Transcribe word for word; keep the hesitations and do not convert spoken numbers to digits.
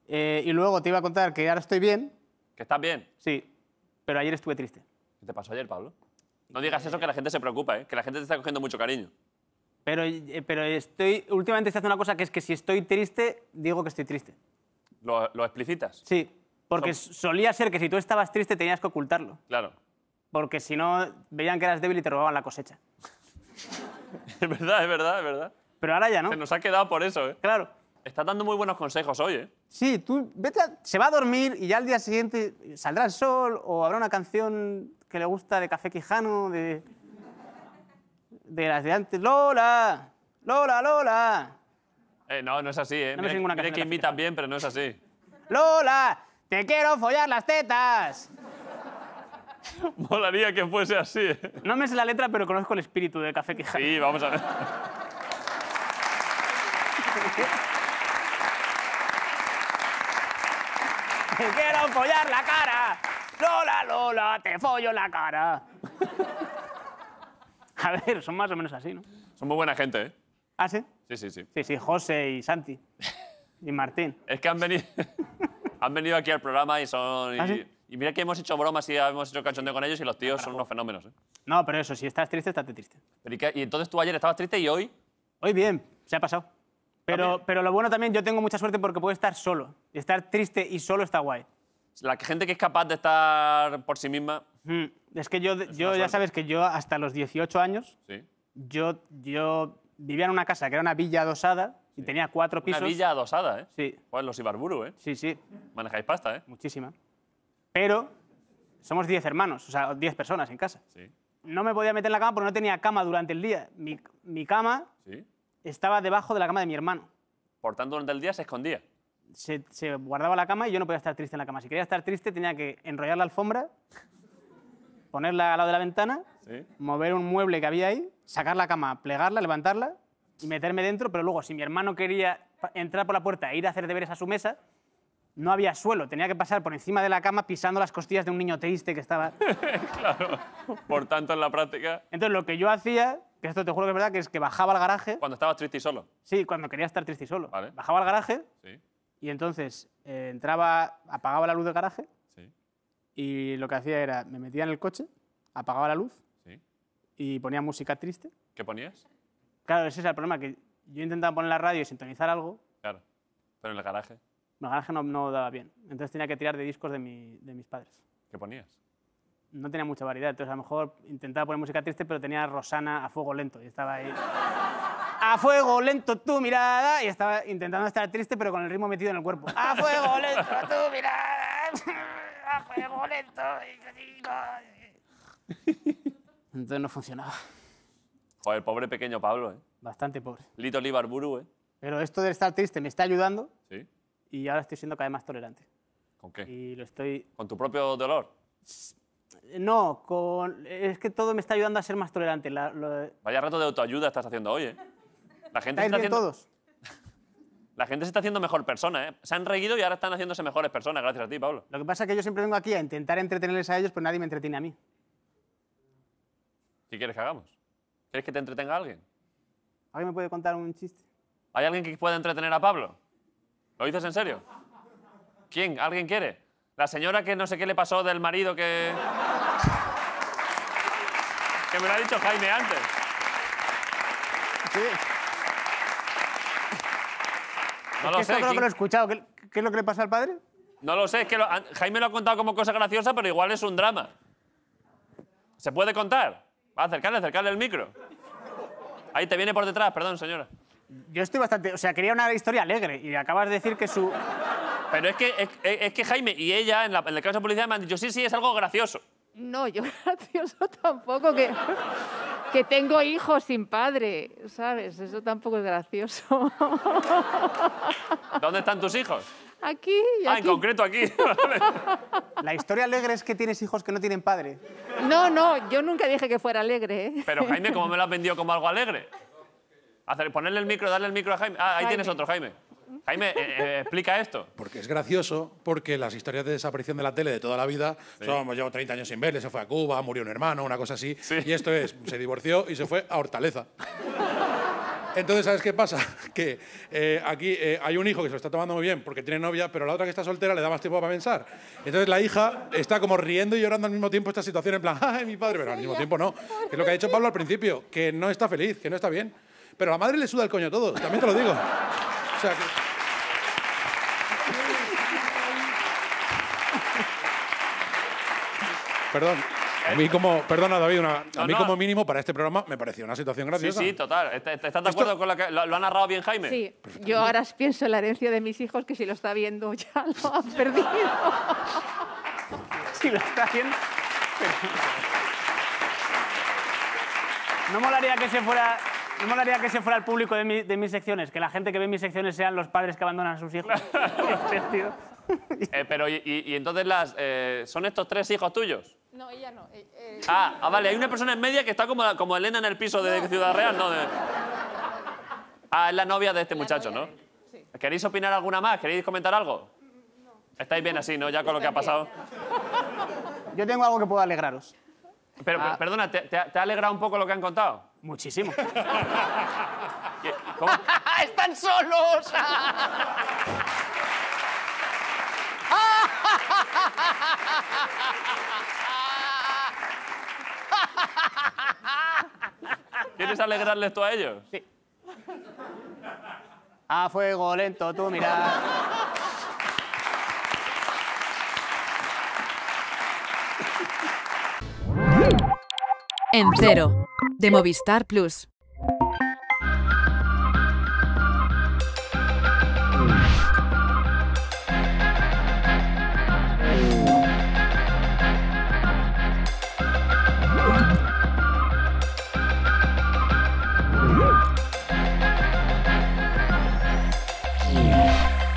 Eh, y luego te iba a contar que ahora estoy bien. ¿Que estás bien? Sí, pero ayer estuve triste. ¿Qué te pasó ayer, Pablo? No digas eso, que la gente se preocupa, ¿eh? Que la gente te está cogiendo mucho cariño. Pero, eh, pero estoy... Últimamente estoy haciendo una cosa que es que si estoy triste, digo que estoy triste. ¿Lo, lo explicitas? Sí, porque Son- solía ser que si tú estabas triste tenías que ocultarlo. Claro. Porque si no, veían que eras débil y te robaban la cosecha. Es verdad, es verdad, es verdad. Pero ahora ya no. Se nos ha quedado por eso, ¿eh? Claro. Estás dando muy buenos consejos hoy, ¿eh? Sí, tú vete a- se va a dormir y ya al día siguiente saldrá el sol o habrá una canción que le gusta de Café Quijano, de, de las de antes. ¡Lola! ¡Lola, Lola! Eh, no, no es así, ¿eh? No me sé ninguna Mira canción que de imitas bien, pero no es así. ¡Lola! ¡Te quiero follar las tetas! Molaría que fuese así, ¿eh? No me sé la letra, pero conozco el espíritu de Café Quijano. Sí, vamos a ver. ¡Te quiero follar la cara! ¡Lola, Lola! ¡Te follo la cara! A ver, son más o menos así, ¿no? Son muy buena gente, ¿eh? ¿Ah, sí? Sí, sí, sí. Sí, sí, José y Santi. Y Martín. Es que han venido, han venido aquí al programa y son... Y, ¿Ah, sí? y mira que hemos hecho bromas y hemos hecho cachondeo con ellos y los tíos son unos fenómenos, ¿eh? No, pero eso, si estás triste, estate triste. Pero ¿y, qué- y entonces tú ayer estabas triste y hoy... Hoy bien, se ha pasado. Pero, ¿También? pero lo bueno también, yo tengo mucha suerte porque puedo estar solo. Y estar triste y solo está guay. La gente que es capaz de estar por sí misma... Mm, Es que yo, yo una ya suerte. sabes que yo hasta los dieciocho años, Sí. yo, yo vivía en una casa que era una villa adosada y tenía cuatro Una pisos. villa adosada, ¿eh? Sí, Pues los Ibarburu, ¿eh? sí, sí, Manejáis pasta, ¿eh? muchísima. Pero somos diez hermanos, o sea, diez personas en casa. Sí. No me podía meter en la cama porque no tenía cama durante el día. Mi, mi cama Sí. estaba debajo de la cama de mi hermano. Por tanto, durante el día se escondía. Se, se guardaba la cama y yo no podía estar triste en la cama. Si quería estar triste tenía que enrollar la alfombra, ponerla al lado de la ventana, Sí. mover un mueble que había ahí, sacar la cama, plegarla, levantarla y meterme dentro, pero luego si mi hermano quería pa- entrar por la puerta e ir a hacer deberes a su mesa, no había suelo, tenía que pasar por encima de la cama pisando las costillas de un niño triste que estaba... Claro. Por tanto, en la práctica... Entonces lo que yo hacía, que esto te juro que es verdad, que es que bajaba al garaje, Cuando estabas triste y solo. sí, cuando quería estar triste y solo, Vale. bajaba al garaje Sí. y entonces eh, entraba, apagaba la luz del garaje Sí. y lo que hacía era, me metía en el coche, apagaba la luz Sí. y ponía música triste. ¿Qué ponías? Claro, ese es el problema, que yo intentaba poner la radio y sintonizar algo, Claro. Pero en el garaje, el garaje no, no daba bien. Entonces tenía que tirar de discos de, mi- de mis padres. ¿qué ponías? No tenía mucha variedad, entonces a lo mejor intentaba poner música triste, pero tenía a Rosana a fuego lento y estaba ahí... A fuego lento tu mirada y estaba intentando estar triste, pero con el ritmo metido en el cuerpo. A fuego lento tu mirada, a fuego lento... Entonces no funcionaba. Joder, pobre pequeño Pablo, ¿eh? Bastante pobre. Little Ibarburu, ¿eh? Pero esto de estar triste me está ayudando Sí. y ahora estoy siendo cada vez más tolerante. ¿Con qué? Y lo estoy... ¿Con tu propio dolor? No, con... es que todo me está ayudando a ser más tolerante. La- lo- Vaya rato de autoayuda estás haciendo hoy, ¿eh? La gente, ¿Estáis se está bien haciendo, todos? la gente se está haciendo mejor persona, ¿eh? Se han reído y ahora están haciéndose mejores personas, gracias a ti, Pablo. Lo que pasa es que yo siempre vengo aquí a intentar entretenerles a ellos, pero nadie me entretiene a mí. ¿Qué quieres que hagamos? ¿Quieres que te entretenga alguien? ¿Alguien me puede contar un chiste? ¿Hay alguien que pueda entretener a Pablo? ¿Lo dices en serio? ¿Quién? ¿Alguien quiere? La señora que no sé qué le pasó del marido que... que me lo ha dicho Jaime antes. Sí. No Es lo que esto sé. creo que ¿quién- lo he escuchado. ¿Qué, qué es lo que le pasa al padre? No lo sé, es que lo- an- Jaime lo ha contado como cosa graciosa, pero igual es un drama. ¿Se puede contar? Va, acercarle, acercarle el micro. Ahí te viene por detrás, perdón, señora. Yo estoy bastante... O sea, quería una historia alegre y acabas de decir que su... Pero es que, es, es que Jaime y ella, en, la, en el caso de policía, me han dicho, sí, sí, es algo gracioso. No, yo gracioso tampoco, que, que tengo hijos sin padre, ¿sabes? Eso tampoco es gracioso. ¿Dónde están tus hijos? Aquí y Ah, aquí. en concreto aquí. Vale. La historia alegre es que tienes hijos que no tienen padre. No, no, yo nunca dije que fuera alegre, ¿eh? Pero Jaime, ¿cómo me lo has vendido como algo alegre? Hacer, ponerle el micro, darle el micro a Jaime. Ah, ahí Jaime. tienes otro, Jaime. Jaime, eh, eh, explica esto. Porque es gracioso, porque las historias de desaparición de la tele de toda la vida son, pues, llevo treinta años sin verle, se fue a Cuba, murió un hermano, una cosa así. Sí. Y esto es, se divorció y se fue a Hortaleza. Entonces, ¿sabes qué pasa? Que eh, aquí eh, hay un hijo que se lo está tomando muy bien porque tiene novia, pero la otra que está soltera le da más tiempo para pensar. Entonces la hija está como riendo y llorando al mismo tiempo esta situación, en plan, ¡ay, mi padre! Pero al mismo tiempo no. Es lo que ha dicho Pablo al principio, que no está feliz, que no está bien. Pero a la madre le suda el coño todo, también te lo digo. O sea que... Perdón. A mí como, perdona David, una, a No, mí no. como mínimo para este programa me pareció una situación Sí, graciosa. sí, total. ¿Est- est- ¿Estás de acuerdo con lo que lo, lo ha narrado bien Jaime? Sí, yo ahora pienso en la herencia de mis hijos, que si lo está viendo ya lo han perdido. Si lo está haciendo. No molaría que se fuera. No molaría que se fuera el público de, mi- de mis secciones, que la gente que ve mis secciones sean los padres que abandonan a sus hijos. Qué tío. Eh, pero, y, y- y entonces las, eh, ¿son estos tres hijos tuyos? No, ella no. eh, eh, Ah, ah, vale, hay una persona en media que está como, como Elena en el piso de Ciudad Real, ¿no? De- Ah, es la novia de este muchacho, ¿no? ¿Queréis opinar alguna más? ¿Queréis comentar algo? Estáis bien así, ¿no? Ya con lo que ha pasado. Yo tengo algo que puedo alegraros. Pero, Ah. per- perdona, ¿te, te ha, te ha alegrado un poco lo que han contado? Muchísimo. ¿Qué- ¿Cómo? ¡Están solos! ¿Quieres alegrarles tú a ellos? Sí. A fuego lento, tú mira. En Cero, de Movistar Plus.